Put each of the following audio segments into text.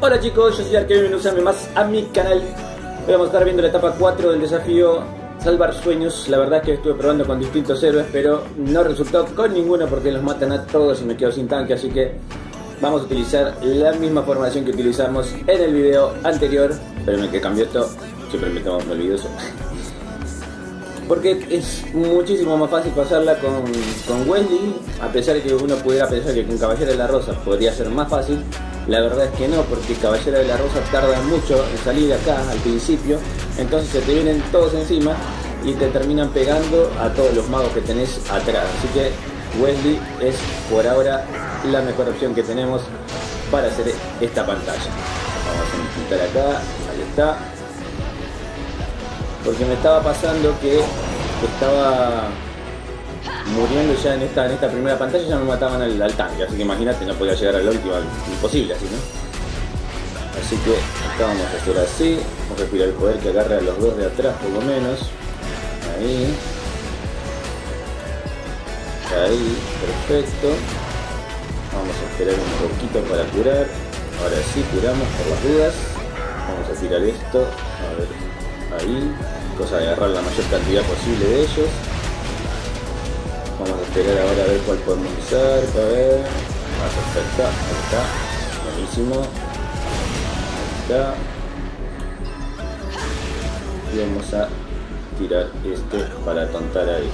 Hola chicos, yo soy Arquero y bienvenidos una vez más a mi canal. Hoy vamos a estar viendo la etapa 4 del desafío Salvar Sueños. La verdad es que estuve probando con distintos héroes, pero no resultó con ninguno porque los matan a todos y me quedo sin tanque. Así que vamos a utilizar la misma formación que utilizamos en el video anterior. Espérenme que cambió esto, siempre me olvido eso. Porque es muchísimo más fácil pasarla con Wesley. A pesar de que uno pudiera pensar que con Caballero de la Rosa podría ser más fácil, la verdad es que no, porque Caballero de la Rosa tarda mucho en salir acá al principio. Entonces se te vienen todos encima y te terminan pegando a todos los magos que tenés atrás. Así que Wesley es por ahora la mejor opción que tenemos para hacer esta pantalla. Vamos a intentar acá, ahí está. Porque me estaba pasando que estaba muriendo ya en esta primera pantalla, ya me mataban al tanque, así que imagínate, no podía llegar a la última, imposible así, ¿no? Así que acá vamos a hacer así, vamos a respirar el poder que agarre a los dos de atrás por lo menos, ahí, perfecto. Vamos a esperar un poquito para curar, ahora sí curamos por las dudas, vamos a tirar esto, a ver, ahí, cosa de agarrar la mayor cantidad posible de ellos. Vamos a esperar ahora a ver cuál podemos usar, a ver. Perfecto, ahí está, buenísimo, ahí está. Y vamos a tirar este para tontar ahí.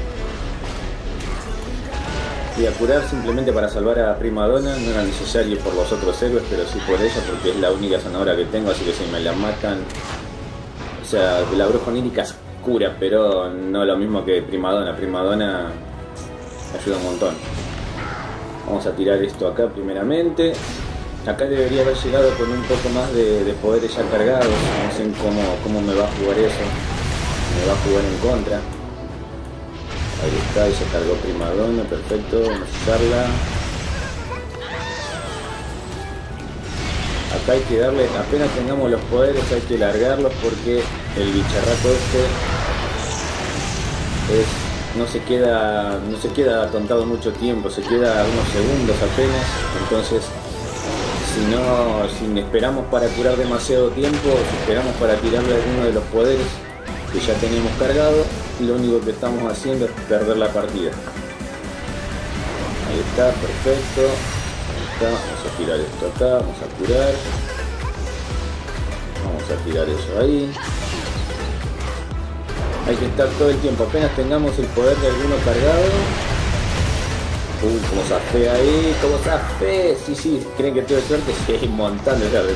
Y a curar simplemente para salvar a Prima Donna, no era necesario por los otros héroes, pero sí por ella, porque es la única sanadora que tengo, así que si me la matan... O sea, la bruja onírica cura, pero no lo mismo que Prima Donna. Prima Donna ayuda un montón. Vamos a tirar esto acá primeramente. Acá debería haber llegado con un poco más de poderes ya cargados. No sé cómo me va a jugar eso. Me va a jugar en contra. Ahí está, y se cargó Prima Donna, perfecto. Vamos a usarla. Acá hay que darle, apenas tengamos los poderes hay que largarlos porque el bicharraco no se queda atontado mucho tiempo, se queda unos segundos apenas. Entonces si esperamos para curar demasiado tiempo, si esperamos para tirarle alguno de los poderes que ya teníamos cargado, lo único que estamos haciendo es perder la partida. Ahí está, perfecto. Vamos a tirar esto acá, vamos a curar, vamos a tirar eso ahí. Hay que estar todo el tiempo, apenas tengamos el poder de alguno cargado. Como zafé ahí, como zafé. Sí, creen que tuve suerte, sí, hay un montón de suerte.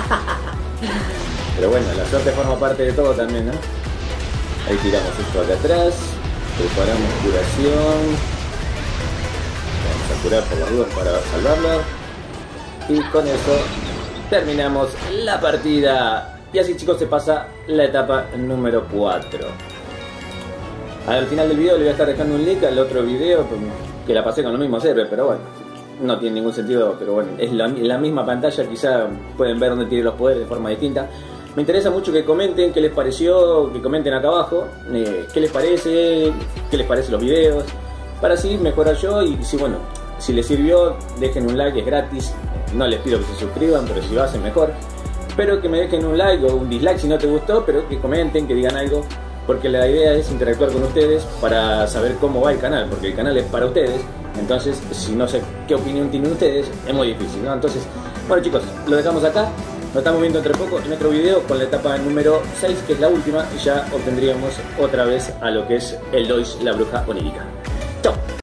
Pero bueno, la suerte forma parte de todo también, ¿no? Ahí tiramos esto acá atrás, preparamos curación. Vamos a curar por las dudas para salvarla. Y con eso terminamos la partida. Y así chicos se pasa la etapa número 4. Al final del video le voy a estar dejando un link al otro video que la pasé con los mismos héroes, pero bueno, no tiene ningún sentido, pero bueno, es la misma pantalla, quizá pueden ver dónde tiene los poderes de forma distinta. Me interesa mucho que comenten qué les pareció, que comenten acá abajo, qué les parecen los videos, para así mejorar yo. Y si les sirvió, dejen un like, es gratis, no les pido que se suscriban, pero si lo hacen mejor. Pero que me dejen un like o un dislike si no te gustó, pero que comenten, que digan algo, porque la idea es interactuar con ustedes para saber cómo va el canal, porque el canal es para ustedes. Entonces, si no sé qué opinión tienen ustedes, es muy difícil, ¿no? Entonces, bueno chicos, lo dejamos acá. Nos estamos viendo entre poco en otro video con la etapa número 6, que es la última, y ya obtendríamos otra vez a lo que es el Lois, la bruja onírica. ¡Chao!